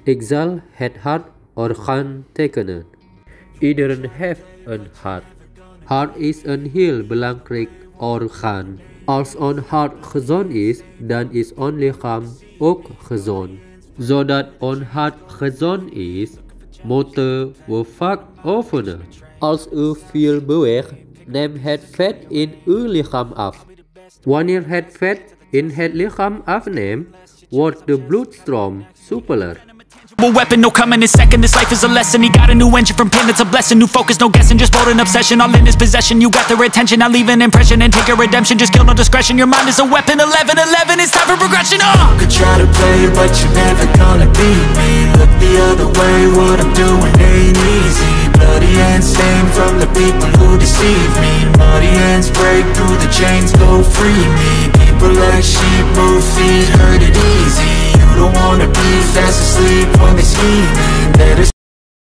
Exile het hart or gaan tekenen. Iedereen heeft een hart. Hart is een heel belangrijk orgaan. Als een hart gezond is, dan is ons lichaam ook gezond. Zodat een hart gezond is, moeten we vaak oefenen. Als u veel beweegt, neemt het vet in uw lichaam af. Wanneer het vet in het lichaam afneemt, wordt de bloedstroom soepeler. Weapon, no coming in second. This life is a lesson. He got a new engine from pain, it's a blessing. New focus, no guessing, just bold an obsession. All in his possession, you got their attention. I leave an impression and take a redemption. Just kill no discretion. Your mind is a weapon. 11-11, it's time for progression. You could try to play, but you're never gonna beat me. Look the other way, what I'm doing ain't easy. Bloody hands stained from the people who deceive me. Muddy hands break through the chains, go free me. People like sheep move feet, hurting